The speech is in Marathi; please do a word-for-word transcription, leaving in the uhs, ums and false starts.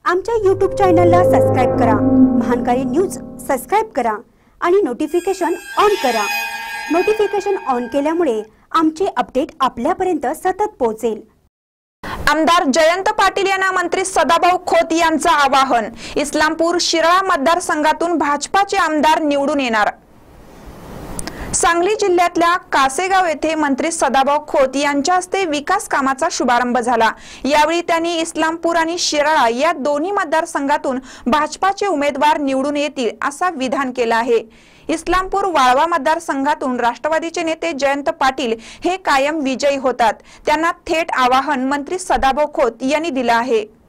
आमच्या यूट्यूब चॅनलला सबस्क्राइब करा, महानकारी न्यूज सबस्क्राइब करा आणि नोटिफिकेशन ऑन करा। नोटिफिकेशन ऑन केल्यामुळे आमचे अपडेट आपल्यापर्यंत सतत पोहोचेल। आमदार जयंत पाटील यांना मंत्री सदाभाऊ खोत यांचं आवाहन। इस्लामपूर शिराळा मतदारसंघातून भाजपाचे आमदार निवडून येणार। सांगली जिल्ह्यातल्या कासेगाव येथे मंत्री सदाभाऊ खोत यांच्या हस्ते विकास कामाचा शुभारंभ झाला। यावेळी त्यांनी इस्लामपूर आणि शिराळा या दोन्ही मतदारसंघातून भाजपाचे उमेदवार निवडून येतील असा विधान केला आहे। इस्लामपूर वाळवा मतदारसंघातून राष्ट्रवादीचे नेते जयंत पाटील हे कायम विजयी होतात, त्यांना थेट आवाहन मंत्री सदाभाऊ खोत यांनी दिले आहे।